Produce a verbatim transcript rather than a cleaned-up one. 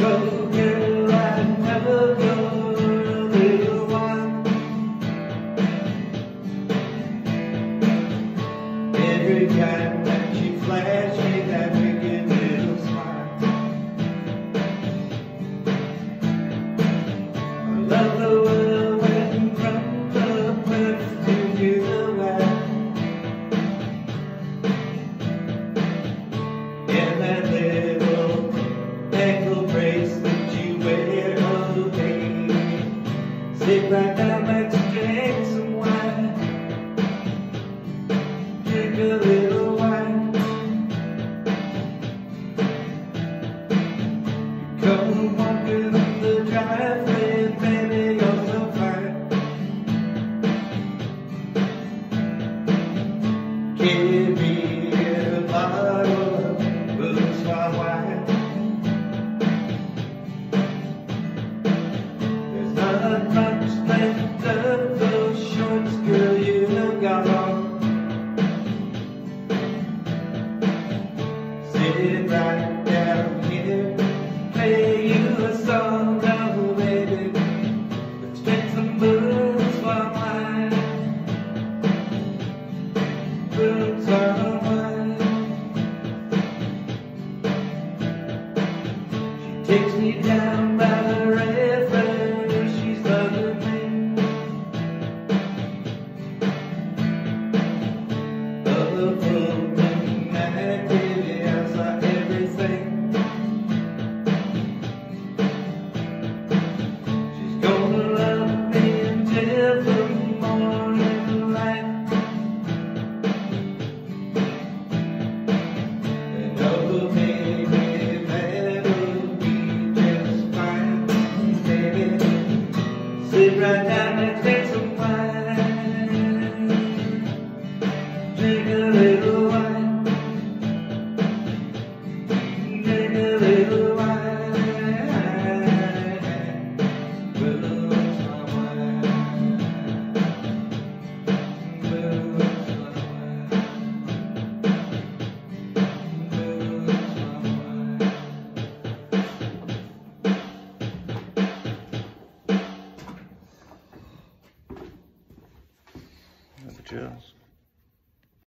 go, girl, I never go a little while. Every time that she flashed me that wicked little smile, I love the world when from the birth to the wild. In that little ankle bracelet you wear, oh baby, sit right down, let's drink some wine. Drink a little wine. You come walking up the driveway, baby, you're so fine. Give me a bottle of Boones Farm wine. There's not much left of those shorts, girl, you have gone. Sit right down here, play you a song, oh baby, let's drink some Boones Farm wine. Boones Farm wine. She takes me down by the river, she's loving me. Oh, broken night, baby, I saw everything. She's gonna love me until the morning light. And oh,